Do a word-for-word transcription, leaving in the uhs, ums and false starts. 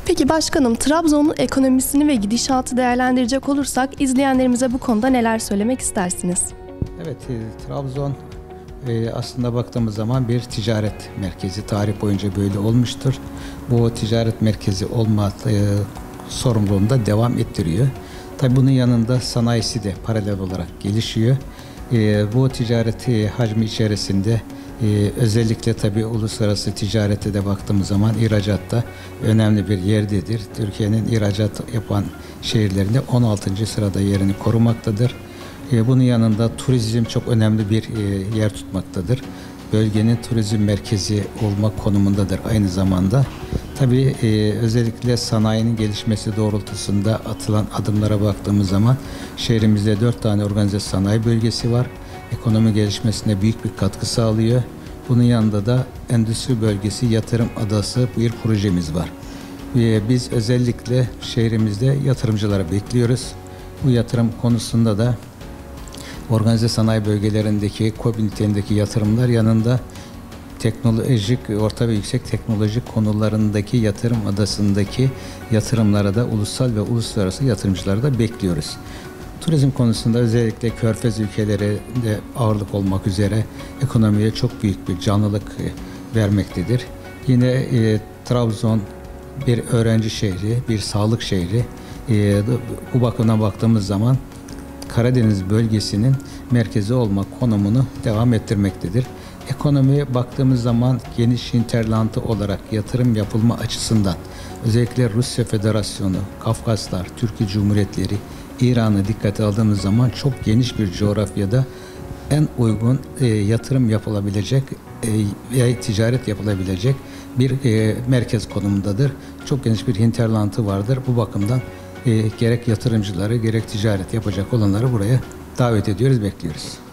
Peki başkanım, Trabzon'un ekonomisini ve gidişatı değerlendirecek olursak izleyenlerimize bu konuda neler söylemek istersiniz? Evet, e, Trabzon e, aslında baktığımız zaman bir ticaret merkezi. Tarih boyunca böyle olmuştur. Bu ticaret merkezi olma e, sorumluluğunu da devam ettiriyor. Tabii bunun yanında sanayisi de paralel olarak gelişiyor. E, bu ticaret e, hacmi içerisinde e, özellikle tabii uluslararası ticarete de baktığımız zaman ihracatta önemli bir yerdedir. Türkiye'nin ihracat yapan şehirlerinde on altıncı sırada yerini korumaktadır. E, bunun yanında turizm çok önemli bir e, yer tutmaktadır. Bölgenin turizm merkezi olma konumundadır aynı zamanda. Tabii e, özellikle sanayinin gelişmesi doğrultusunda atılan adımlara baktığımız zaman şehrimizde dört tane organize sanayi bölgesi var. Ekonomi gelişmesine büyük bir katkı sağlıyor. Bunun yanında da endüstri bölgesi, yatırım adası bir projemiz var. E, biz özellikle şehrimizde yatırımcıları bekliyoruz. Bu yatırım konusunda da organize sanayi bölgelerindeki, KOBİ niteliğindeki yatırımlar yanında teknolojik, orta ve yüksek teknoloji konularındaki yatırım adasındaki yatırımlara da ulusal ve uluslararası yatırımcıları da bekliyoruz. Turizm konusunda özellikle Körfez ülkelerinde ağırlık olmak üzere ekonomiye çok büyük bir canlılık vermektedir. Yine e, Trabzon bir öğrenci şehri, bir sağlık şehri. E, bu bakımdan baktığımız zaman Karadeniz bölgesinin merkezi olma konumunu devam ettirmektedir. Ekonomiye baktığımız zaman geniş hinterlandı olarak yatırım yapılma açısından özellikle Rusya Federasyonu, Kafkaslar, Türkiye Cumhuriyetleri, İran'ı dikkate aldığımız zaman çok geniş bir coğrafyada en uygun e, yatırım yapılabilecek e, veya ticaret yapılabilecek bir e, merkez konumundadır. Çok geniş bir hinterlandı vardır. Bu bakımdan e, gerek yatırımcıları gerek ticaret yapacak olanları buraya davet ediyoruz, bekliyoruz.